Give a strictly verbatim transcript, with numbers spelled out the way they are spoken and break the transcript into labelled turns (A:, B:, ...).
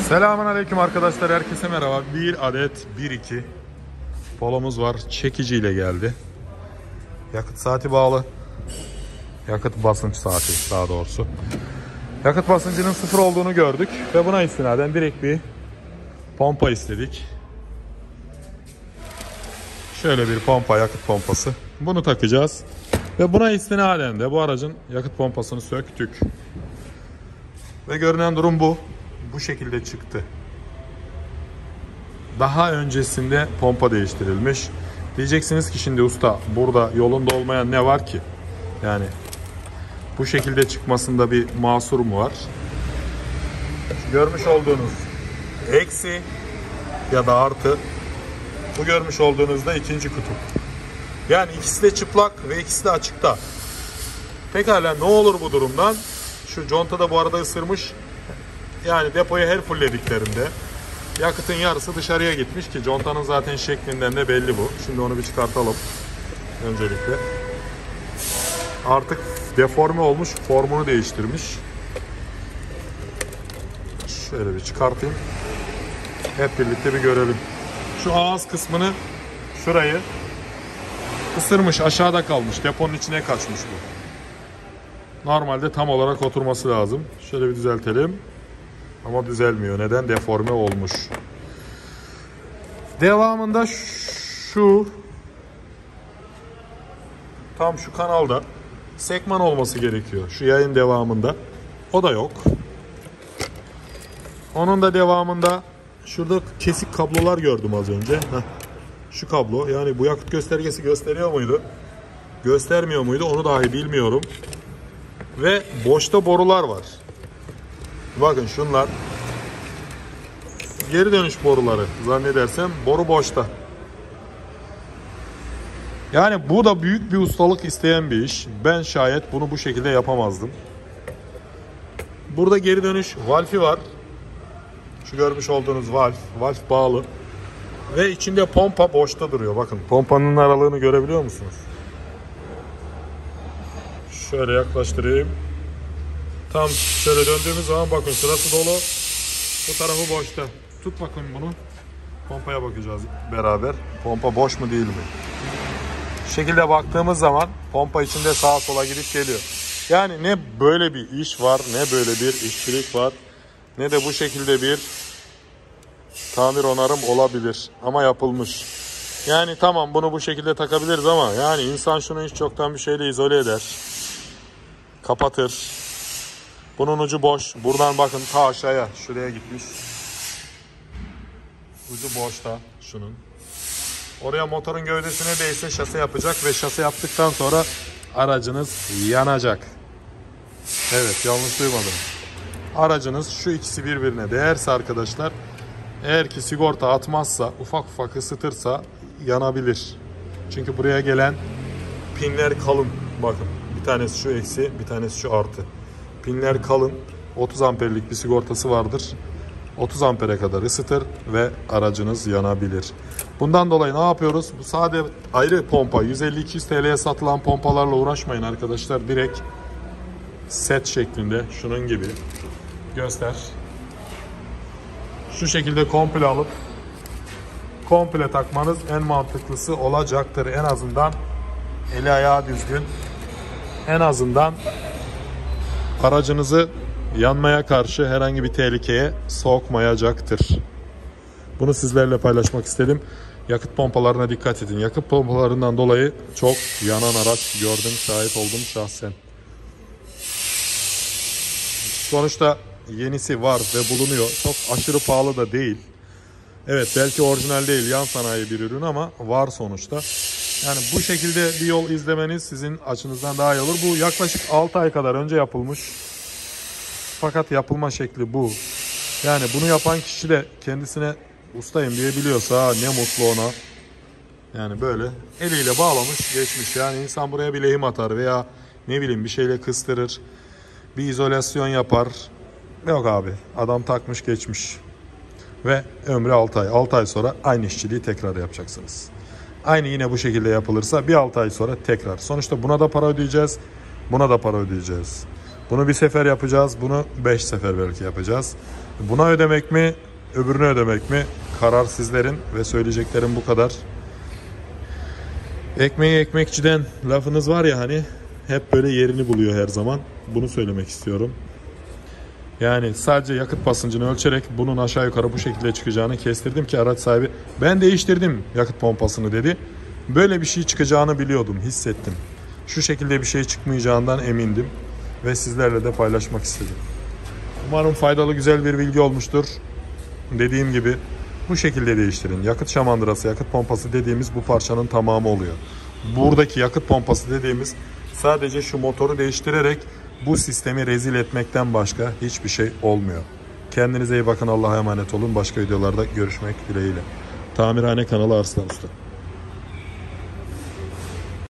A: Selamünaleyküm arkadaşlar, herkese merhaba. Bir adet bir iki polomuz var. Çekiciyle geldi. Yakıt saati bağlı. Yakıt basınç saati daha doğrusu. Yakıt basıncının sıfır olduğunu gördük ve buna istinaden direkt bir pompa istedik. Şöyle bir pompa, yakıt pompası. Bunu takacağız ve buna istinaden de bu aracın yakıt pompasını söktük. Ve görünen durum bu. Bu şekilde çıktı. Daha öncesinde pompa değiştirilmiş. Diyeceksiniz ki şimdi usta, burada yolunda olmayan ne var ki? Yani bu şekilde çıkmasında bir mahsur mu var? Görmüş olduğunuz eksi ya da artı, bu görmüş olduğunuzda ikinci kutup. Yani ikisi de çıplak ve ikisi de açıkta. Pekala ne olur bu durumdan? Şu conta da bu arada ısırmış. Yani depoyu her fulllediklerinde yakıtın yarısı dışarıya gitmiş ki contanın zaten şeklinden de belli bu. Şimdi onu bir çıkartalım öncelikle. Artık deforme olmuş, formunu değiştirmiş. Şöyle bir çıkartayım. Hep birlikte bir görelim. Şu ağız kısmını, şurayı ısırmış, aşağıda kalmış. Deponun içine kaçmış bu. Normalde tam olarak oturması lazım. Şöyle bir düzeltelim. Ama düzelmiyor. Neden? Deforme olmuş. Devamında şu tam şu kanalda sekman olması gerekiyor. Şu yayın devamında. O da yok. Onun da devamında şurada kesik kablolar gördüm az önce. Heh. Şu kablo. Yani bu yakıt göstergesi gösteriyor muydu? Göstermiyor muydu? Onu dahi bilmiyorum. Ve boşta borular var. Bakın şunlar geri dönüş boruları zannedersem, boru boşta. Yani bu da büyük bir ustalık isteyen bir iş. Ben şayet bunu bu şekilde yapamazdım. Burada geri dönüş valfi var. Şu görmüş olduğunuz valf. Valf bağlı. Ve içinde pompa boşta duruyor. Bakın pompanın aralığını görebiliyor musunuz? Şöyle yaklaştırayım. Tam şöyle döndüğümüz zaman bakın şurası dolu. Bu tarafı boşta. Tut bakın bunu. Pompaya bakacağız beraber. Pompa boş mu değil mi? Şu şekilde baktığımız zaman pompa içinde sağa sola gidip geliyor. Yani ne böyle bir iş var, ne böyle bir işçilik var, ne de bu şekilde bir tamir onarım olabilir. Ama yapılmış. Yani tamam, bunu bu şekilde takabiliriz ama yani insan şunu hiç çoktan bir şeyle izole eder. Kapatır. Bunun ucu boş. Buradan bakın ta aşağıya, şuraya gitmiş. Ucu boşta şunun. Oraya motorun gövdesine değse şase yapacak ve şase yaptıktan sonra aracınız yanacak. Evet, yanlış duymadım. Aracınız şu ikisi birbirine değerse arkadaşlar, eğer ki sigorta atmazsa, ufak ufak ısıtırsa yanabilir. Çünkü buraya gelen pinler kalın. Bakın bir tanesi şu eksi, bir tanesi şu artı. Pinler kalın. otuz amperlik bir sigortası vardır. otuz ampere kadar ısıtır ve aracınız yanabilir. Bundan dolayı ne yapıyoruz? Bu sade ayrı pompa. yüz elli iki yüz T L'ye satılan pompalarla uğraşmayın arkadaşlar. Direkt set şeklinde, şunun gibi göster. Şu şekilde komple alıp komple takmanız en mantıklısı olacaktır. En azından eli ayağı düzgün. En azından aracınızı yanmaya karşı herhangi bir tehlikeye sokmayacaktır. Bunu sizlerle paylaşmak istedim. Yakıt pompalarına dikkat edin. Yakıt pompalarından dolayı çok yanan araç gördüm, şahit oldum şahsen. Sonuçta yenisi var ve bulunuyor. Çok aşırı pahalı da değil. Evet, belki orijinal değil, yan sanayi bir ürün ama var sonuçta. Yani bu şekilde bir yol izlemeniz sizin açınızdan daha iyi olur. Bu yaklaşık altı ay kadar önce yapılmış. Fakat yapılma şekli bu. Yani bunu yapan kişi de kendisine ustayım diyebiliyorsa ne mutlu ona. Yani böyle eliyle bağlamış geçmiş. Yani insan buraya bir lehim atar veya ne bileyim bir şeyle kıstırır. Bir izolasyon yapar. Yok abi, adam takmış geçmiş. Ve ömrü altı ay. altı ay sonra aynı işçiliği tekrar yapacaksınız. Aynı yine bu şekilde yapılırsa bir altı ay sonra tekrar. Sonuçta buna da para ödeyeceğiz. Buna da para ödeyeceğiz. Bunu bir sefer yapacağız. Bunu beş sefer belki yapacağız. Buna ödemek mi, öbürüne ödemek mi? Karar sizlerin ve söyleyeceklerim bu kadar. Ekmeği ekmekçiden lafınız var ya hani, hep böyle yerini buluyor her zaman. Bunu söylemek istiyorum. Yani sadece yakıt basıncını ölçerek bunun aşağı yukarı bu şekilde çıkacağını kestirdim ki araç sahibi ben değiştirdim yakıt pompasını dedi. Böyle bir şey çıkacağını biliyordum, hissettim. Şu şekilde bir şey çıkmayacağından emindim ve sizlerle de paylaşmak istedim. Umarım faydalı, güzel bir bilgi olmuştur. Dediğim gibi bu şekilde değiştirin. Yakıt şamandırası, yakıt pompası dediğimiz bu parçanın tamamı oluyor. Buradaki yakıt pompası dediğimiz sadece şu motoru değiştirerek bu sistemi rezil etmekten başka hiçbir şey olmuyor. Kendinize iyi bakın, Allah'a emanet olun. Başka videolarda görüşmek dileğiyle. Tamirhane kanalı Arslan Usta.